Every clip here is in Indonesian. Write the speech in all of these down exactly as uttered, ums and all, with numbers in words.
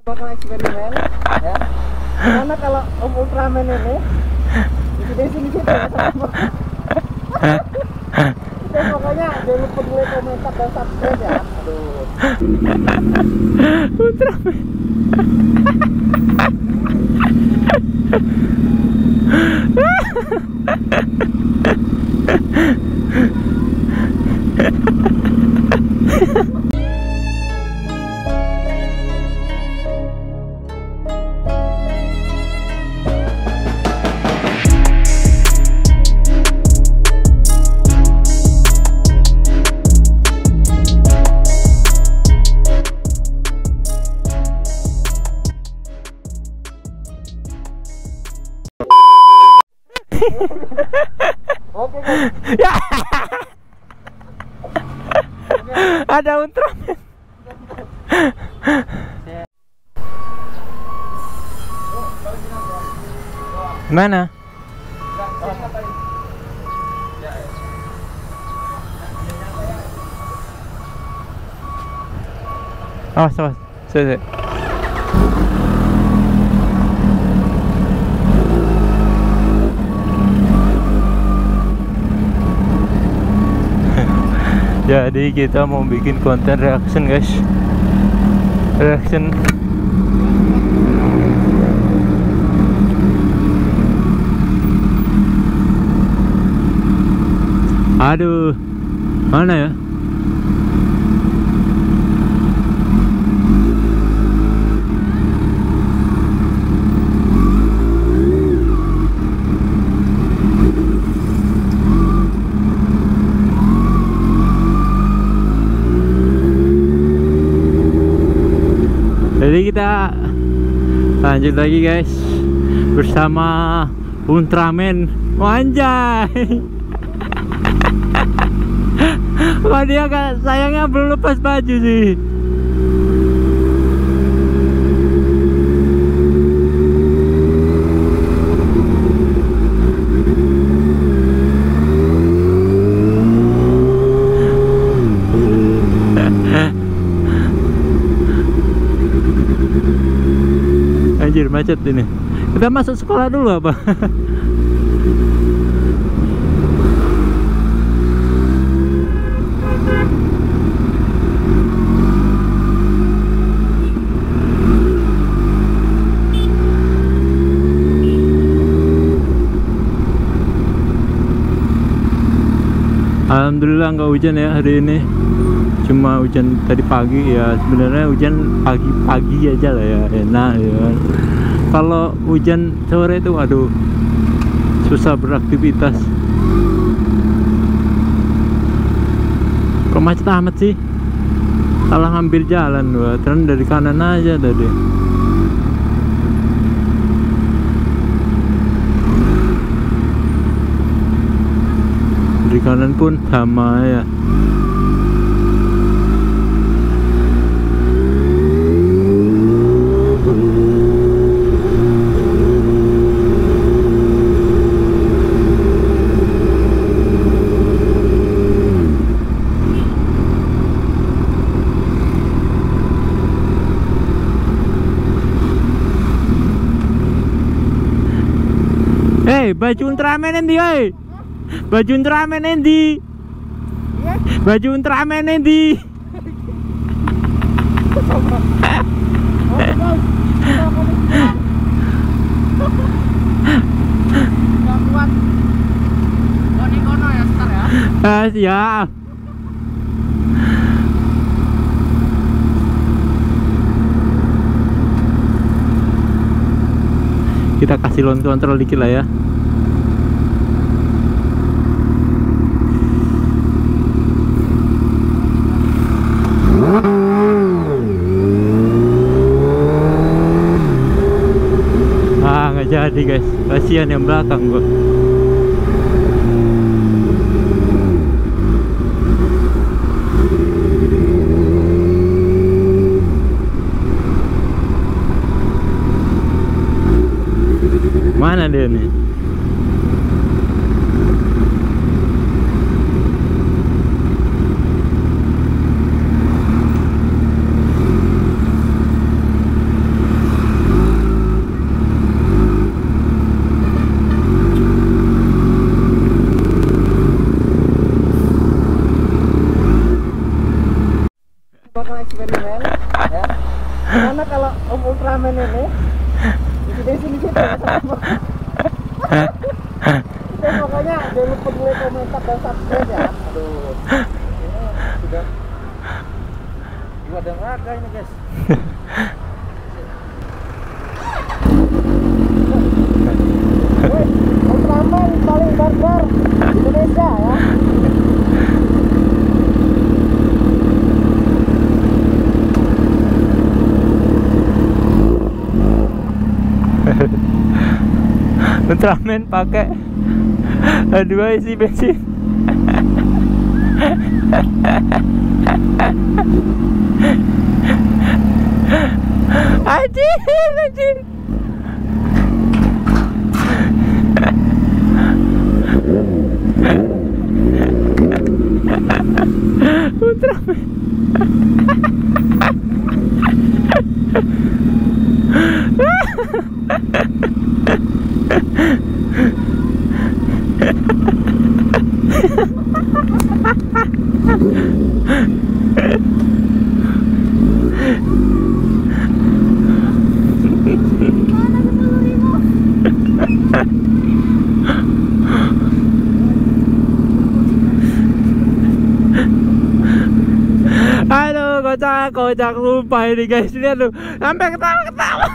bakal eksperimen ya. Karena kalau Om Ultraman ini di sini situ ya, pokoknya jangan lupa dulu komentar dan subscribe ya. Aduh. Ultraman. Oke guys. Ya. Ada Ultraman. Mana? Awas, awas. Sini. Jadi kita mau bikin konten reaction guys. Reaction. Aduh, mana ya? Jadi kita lanjut lagi guys bersama Ultraman. Wanjay. Wah, dia kan sayangnya belum lepas baju sih. Anjir, macet ini. Kita masuk sekolah dulu apa? Alhamdulillah nggak hujan ya hari ini. Cuma hujan tadi pagi ya, sebenarnya hujan pagi-pagi aja lah ya, enak ya kan. Kalau hujan sore itu aduh susah beraktivitas. Kok macet amat sih? Salah ngambil jalan gua, terus dari kanan aja tadi. Dari kanan pun sama ya. Hei, baju Ultraman endi oi? Baju Ultraman endi? Baju Ultraman endi? Nggak kuat. Oh, di kono ya, Star ya. Ah, siap. Kita kasih launch control dikit lah ya. Ah, nggak jadi guys, kasihan yang belakang gua. Mana dia nih? Karena kalau Om Ultraman ini di sini situ ya sama. Oke, pokoknya jangan lupa dulu komentar dan subscribe ya. Aduh, ini sudah dua dan raga ini guys. Woi, Ultraman paling barbar Indonesia ya. Ultraman pakai dua isi bensin. Anjir, anjir. Ultraman. Aduh, kocak, kocak lupa ini guys. Lihat tuh, sampai ketawa-ketawa.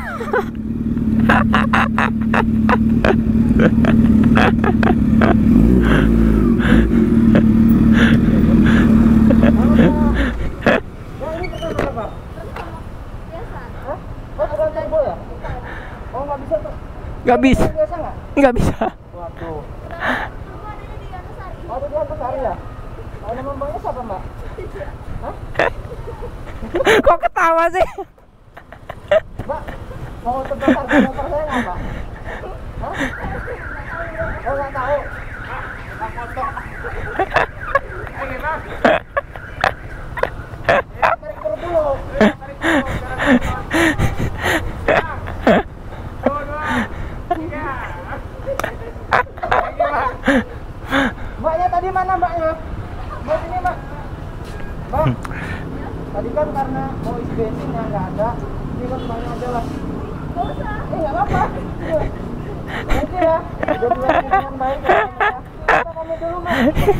Gak bisa, nggak bisa. Waduh. Oh, di Antasari ya? Oh, nama mbaknya siapa, Mbak? Hah? Kok ketawa sih? Mbak, mau terbakar motor saya nggak, Mbak? Hah? Oh, nggak tahu. Nggak foto. Eh, gimana? Tarik perut dulu. Tarik perut. Mbaknya tadi mana mbaknya? Mbak sini mbak. Mbak, tadi kan karena mau isi bensin yang nggak ada, ini kan mbaknya aja lah. Nggak usah. Eh nggak apa-apa. Nanti ya, udah bilang yang baik ya. Kita kami dulu mbak.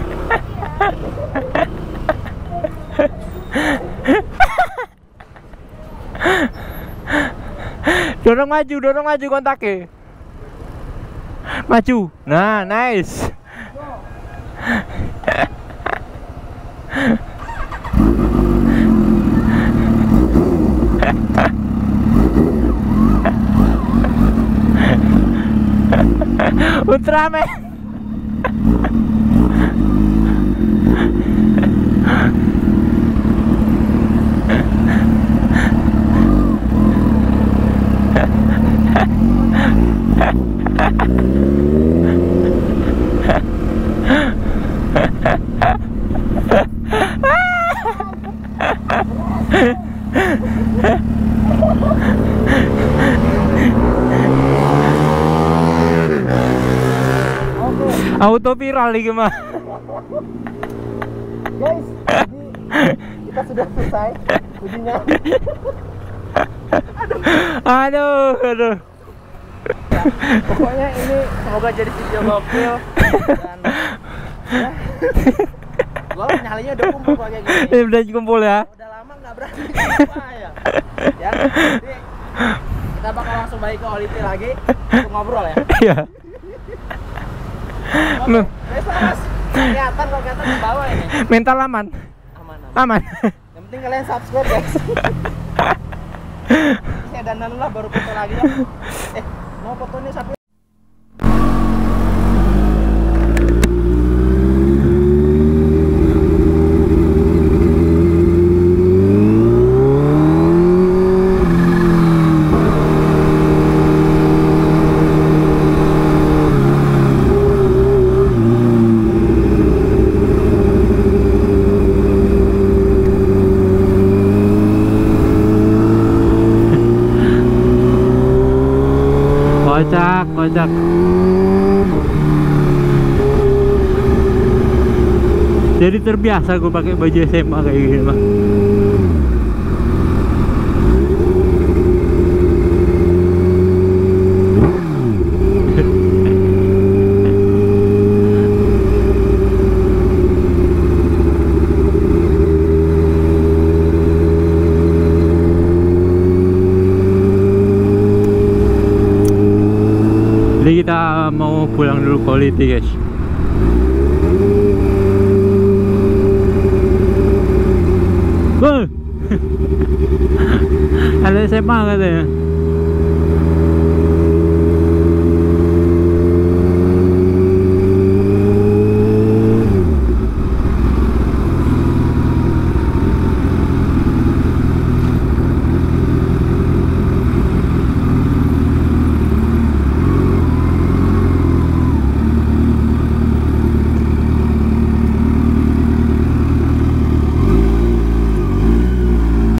Dorong maju, dorong maju kontaknya. Maju. Nah, nice. Ultraman. Auto viral nih mah. Guys, jadi kita sudah selesai ujinya. Aduh, aduh. Ya, pokoknya ini semoga jadi video gokil dan ya. Gua nyalinya udah kumpul kayak gini. Ini udah kumpul ya. Udah lama nggak berani apa ya. Ya, jadi kita bakal langsung balik ke Oliti lagi untuk ngobrol ya. Iya. Oke, besok mas, kelihatan kok kelihatan di bawah ini. Mental aman. Aman, aman. Aman. Yang penting kalian subscribe guys. Saya dandan lah baru foto lagi ya. Eh, mau foto nih sapi. Kocak, kocak. Jadi terbiasa gue pakai baju S M A kayak gini mah. kita mau pulang dulu quality guys. Wah. Ada S M A katanya.